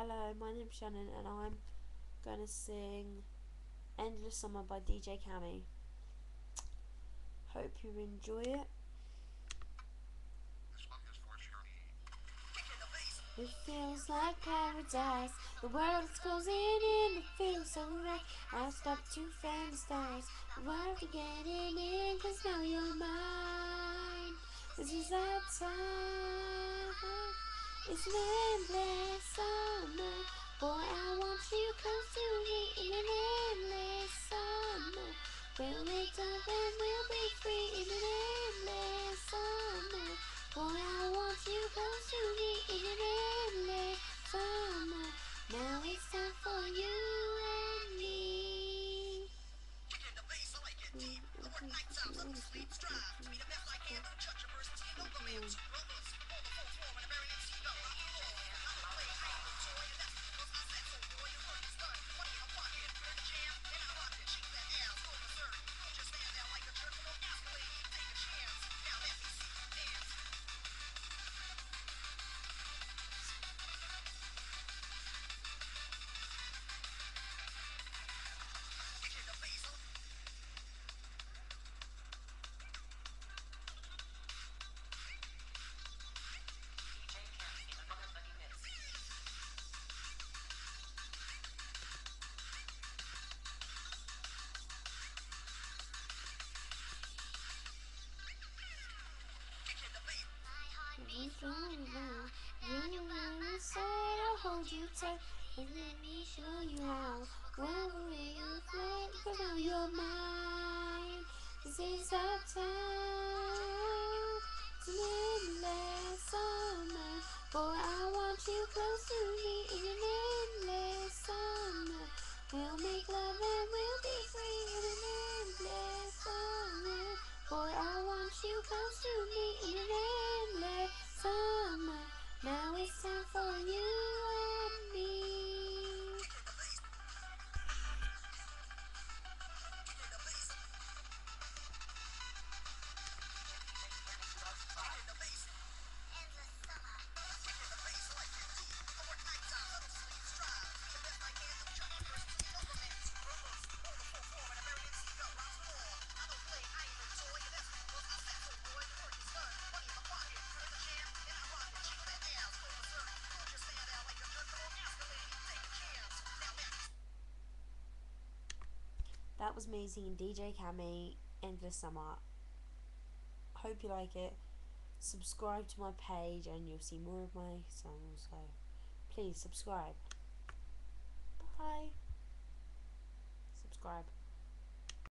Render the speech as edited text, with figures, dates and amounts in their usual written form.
Hello, my name's Shannon and I'm going to sing Endless Summer by DJ Cammy. Hope you enjoy it. It feels like paradise. The world is closing in. It feels so right. I've stopped to fantasize. The world is getting in, 'cause now you're mine. This is our time. It's an endless summer. Boy, I want you close to me in an endless summer. We'll make love and we'll be free in an endless summer. Boy, I want you close to me in an endless summer. Now it's time for you and me. You said I'll hold you tight and let me show you how. Wherever you play, 'cause now you're mine. This is our time. It's an endless summer. Boy, I want you close to me in an endless summer. We'll make love and we'll be free in an endless summer. Boy, I want you close to me in an endless summer. Now it's time for you and me. That was me singing DJ Cammy, Endless Summer. Hope you like it. Subscribe to my page and you'll see more of my songs, so please subscribe. Bye. Subscribe.